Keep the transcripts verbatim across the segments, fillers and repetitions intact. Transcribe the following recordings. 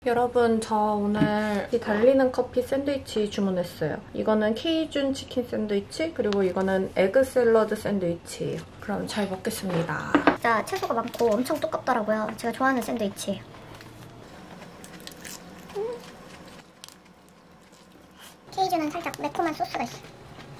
여러분, 저 오늘 이 달리는 커피 샌드위치 주문했어요. 이거는 케이준 치킨 샌드위치, 그리고 이거는 에그 샐러드 샌드위치예요. 그럼 잘 먹겠습니다. 진짜 채소가 많고 엄청 두껍더라고요. 제가 좋아하는 샌드위치. 음. 케이준은 살짝 매콤한 소스가 있어요.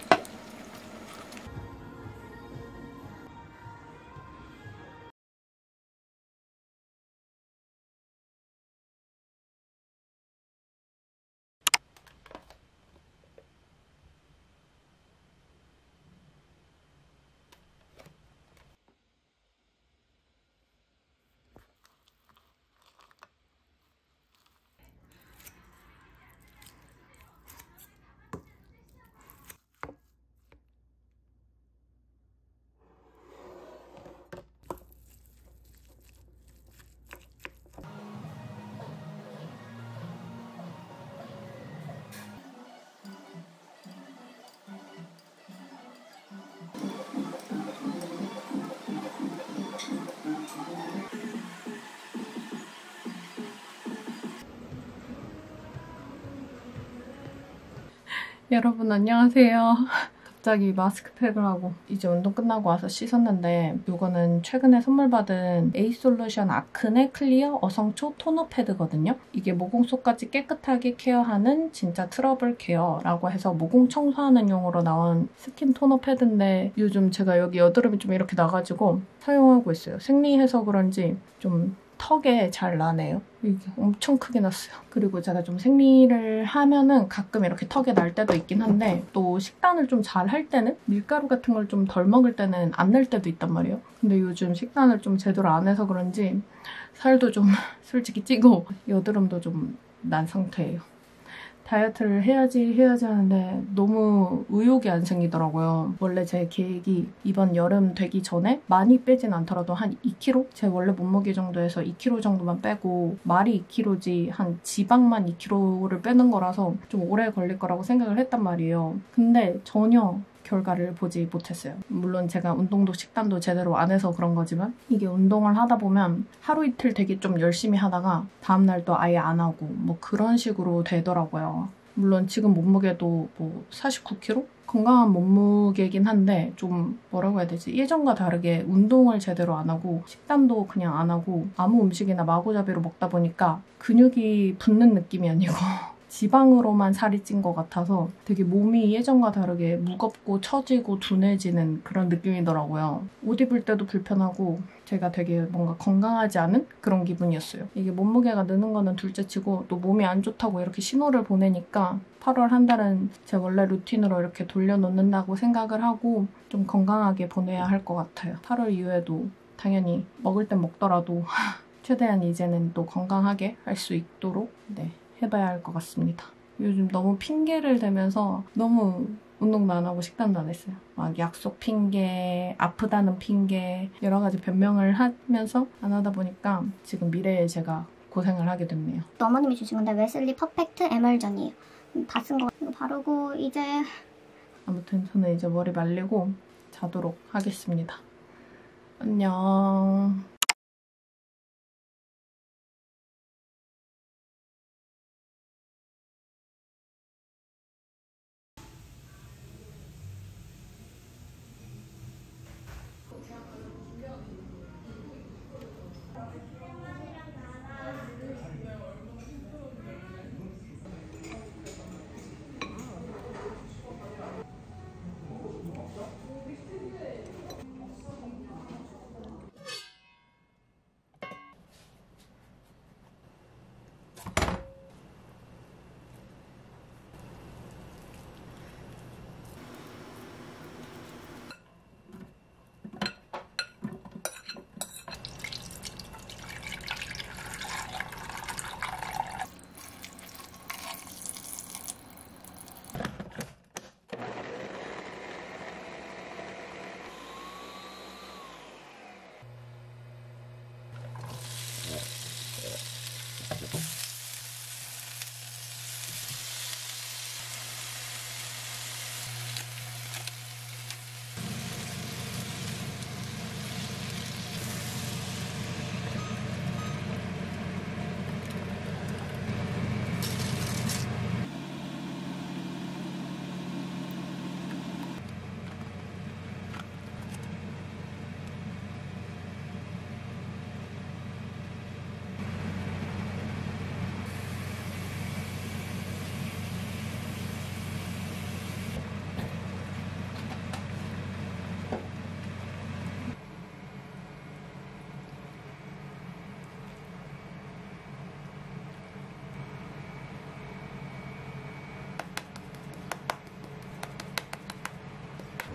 여러분 안녕하세요. 갑자기 마스크팩을 하고 이제 운동 끝나고 와서 씻었는데 이거는 최근에 선물 받은 에이솔루션 아크네 클리어 어성초 토너 패드거든요. 이게 모공 속까지 깨끗하게 케어하는 진짜 트러블 케어라고 해서 모공 청소하는 용으로 나온 스킨 토너 패드인데 요즘 제가 여기 여드름이 좀 이렇게 나가지고 사용하고 있어요. 생리해서 그런지 좀 턱에 잘 나네요. 이게 엄청 크게 났어요. 그리고 제가 좀 생리를 하면은 가끔 이렇게 턱에 날 때도 있긴 한데 또 식단을 좀 잘 할 때는 밀가루 같은 걸 좀 덜 먹을 때는 안 날 때도 있단 말이에요. 근데 요즘 식단을 좀 제대로 안 해서 그런지 살도 좀 솔직히 찌고 여드름도 좀 난 상태예요. 다이어트를 해야지 해야지 하는데 너무 의욕이 안 생기더라고요. 원래 제 계획이 이번 여름 되기 전에 많이 빼진 않더라도 한 이 킬로그램? 제 원래 몸무게 정도에서 이 킬로그램 정도만 빼고 말이 이 킬로그램지 한 지방만 이 킬로그램를 빼는 거라서 좀 오래 걸릴 거라고 생각을 했단 말이에요. 근데 전혀 결과를 보지 못했어요. 물론 제가 운동도 식단도 제대로 안 해서 그런 거지만 이게 운동을 하다 보면 하루 이틀 되게 좀 열심히 하다가 다음날 또 아예 안 하고 뭐 그런 식으로 되더라고요. 물론 지금 몸무게도 뭐 사십구 킬로그램? 건강한 몸무게긴 한데 좀 뭐라고 해야 되지? 예전과 다르게 운동을 제대로 안 하고 식단도 그냥 안 하고 아무 음식이나 마구잡이로 먹다 보니까 근육이 붙는 느낌이 아니고 지방으로만 살이 찐 것 같아서 되게 몸이 예전과 다르게 무겁고 처지고 둔해지는 그런 느낌이더라고요. 옷 입을 때도 불편하고 제가 되게 뭔가 건강하지 않은 그런 기분이었어요. 이게 몸무게가 느는 거는 둘째치고 또 몸이 안 좋다고 이렇게 신호를 보내니까 팔월 한 달은 제 원래 루틴으로 이렇게 돌려놓는다고 생각을 하고 좀 건강하게 보내야 할 것 같아요. 팔월 이후에도 당연히 먹을 땐 먹더라도 최대한 이제는 또 건강하게 할 수 있도록 네. 해봐야 할 것 같습니다. 요즘 너무 핑계를 대면서 너무 운동도 안 하고 식단도 안 했어요. 막 약속 핑계, 아프다는 핑계 여러 가지 변명을 하면서 안 하다 보니까 지금 미래에 제가 고생을 하게 됐네요. 어머님이 주신 건데 웨슬리 퍼펙트 에멀전이에요. 다 쓴 거 이거 바르고 이제 아무튼 저는 이제 머리 말리고 자도록 하겠습니다. 안녕.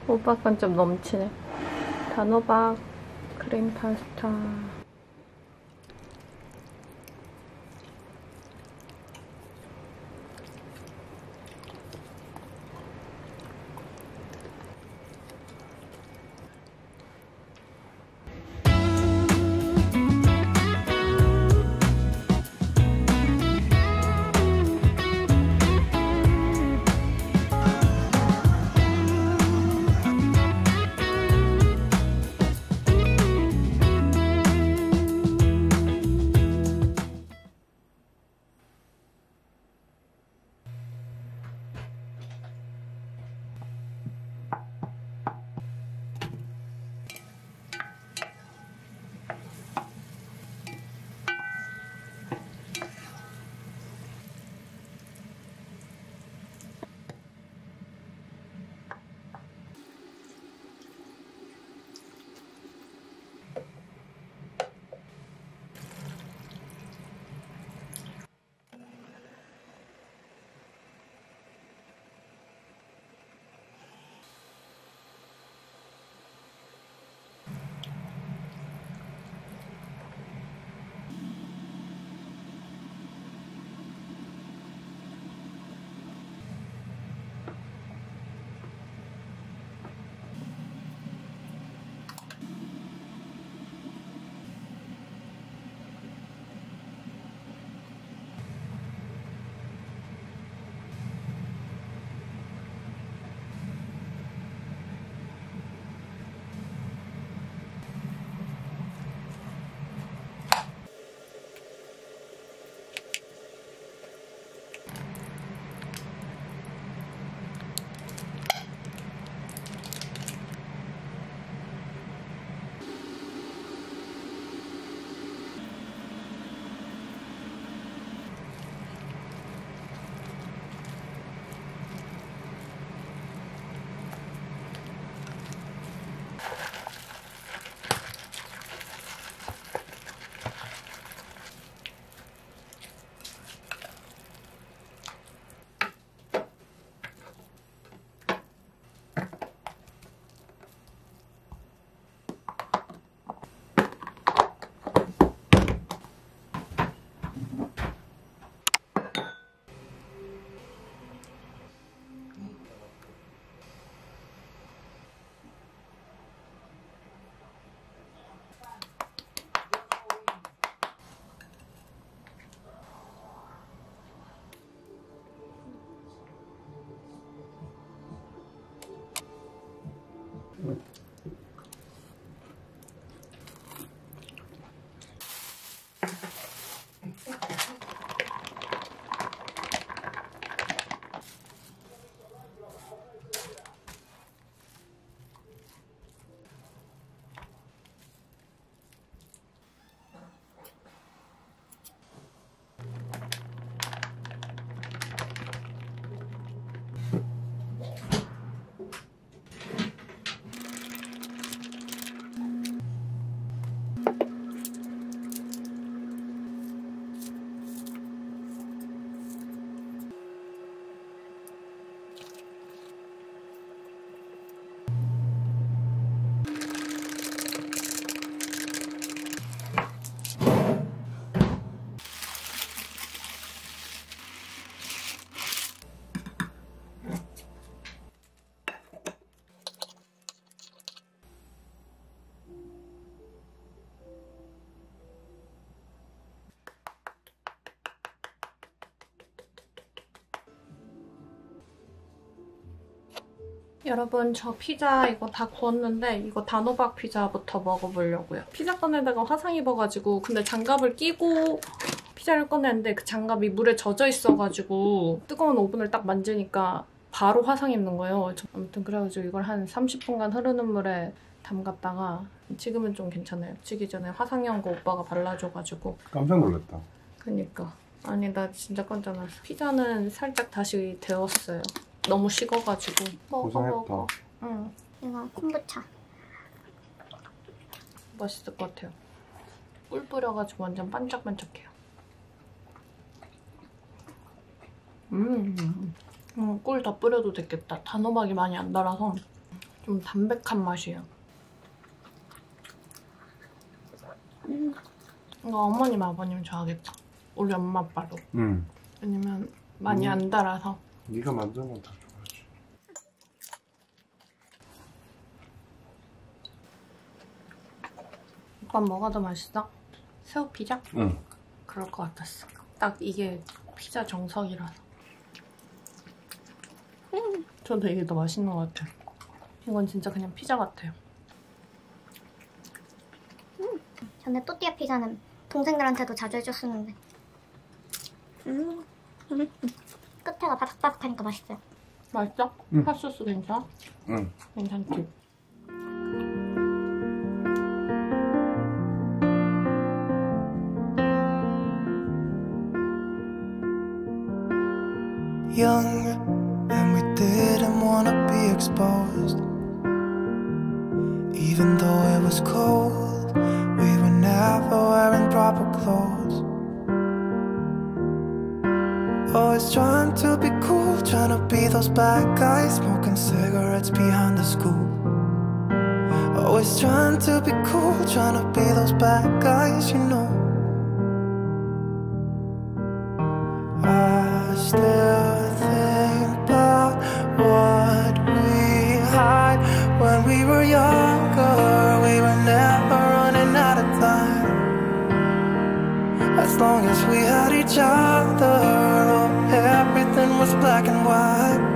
호박은 좀 넘치네. 단호박 크림 파스타. 여러분, 저 피자 이거 다 구웠는데 이거 단호박 피자부터 먹어보려고요. 피자 꺼내다가 화상 입어가지고 근데 장갑을 끼고 피자를 꺼냈는데 그 장갑이 물에 젖어 있어가지고 뜨거운 오븐을 딱 만지니까 바로 화상 입는 거예요. 아무튼 그래가지고 이걸 한 삼십 분간 흐르는 물에 담갔다가 지금은 좀 괜찮아요. 치기 전에 화상연 거 오빠가 발라줘가지고 깜짝 놀랐다. 그니까. 아니 나 진짜 깜짝 놀랐어. 피자는 살짝 다시 데웠어요. 너무 식어가지고. 먹어, 고생했다. 먹어. 응. 이거 콤부차. 맛있을 것 같아요. 꿀 뿌려가지고 완전 반짝반짝해요. 음, 음 꿀 다 뿌려도 됐겠다. 단호박이 많이 안 달아서 좀 담백한 맛이에요. 음. 이거 어머님, 아버님 좋아하겠다. 우리 엄마, 아빠도. 응. 왜냐면 많이 안 달아서. 네가 만든 건 다 좋아하지. 오빠 뭐가 더 맛있어? 새우 피자? 응. 그럴 것 같았어. 딱 이게 피자 정석이라서. 음, 저도 이게 더 맛있는 것 같아요. 이건 진짜 그냥 피자 같아요. 음. 전에 또띠아 피자는 동생들한테도 자주 해줬었는데 음. 음. 끝에가 바삭바삭하니까 맛있어요. 맛있어? 응. 핫소스 괜찮아? 응. 괜찮지? Young, and we didn't wanna be exposed. Even though it was cold, we were never wearing proper clothes. Always trying to be cool, trying to be those bad guys, smoking cigarettes behind the school. Always trying to be cool, trying to be those bad guys, you know. I still think about what we had when we were younger. We were never running out of time. As long as we had each other, oh, everything was black and white.